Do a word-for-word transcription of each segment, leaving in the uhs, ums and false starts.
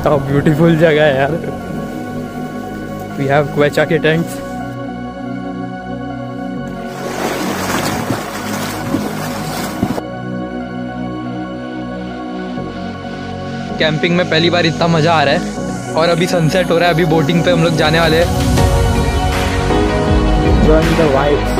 कितना ब्यूटीफुल जगह है यार। वी हैव क्वेचा के टेंट्स। कैंपिंग में पहली बार इतना मज़ा आ रहा है और अभी सनसेट हो रहा है। अभी बोटिंग पे हम लोग जाने वाले हैं। Enjoying the vibes.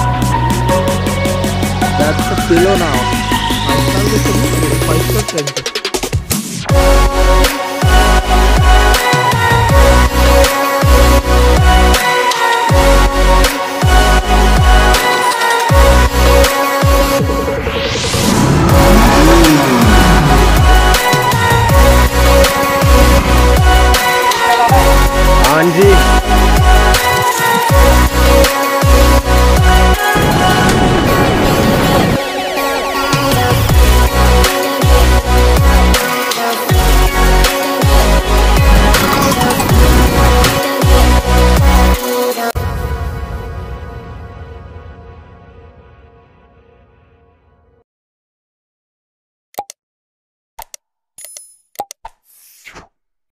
That's a pillow now. five star five star